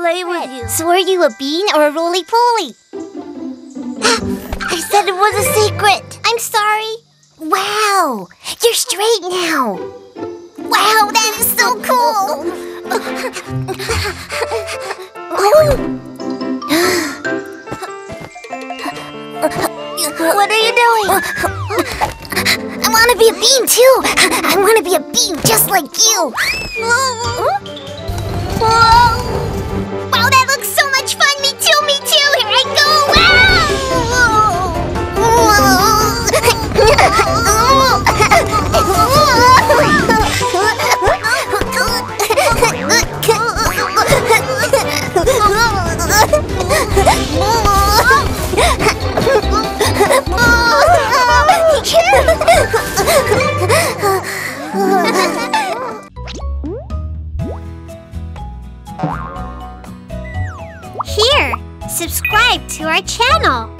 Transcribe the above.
play with you. So are you a bean or a roly-poly? I said it was a secret. I'm sorry. Wow, you're straight now. Wow, that is so cool. What are you doing? I want to be a bean too. I want to be a bean just like you. Whoa. Wow, that looks so much fun. Me too, me too. Here I go. Here, subscribe to our channel.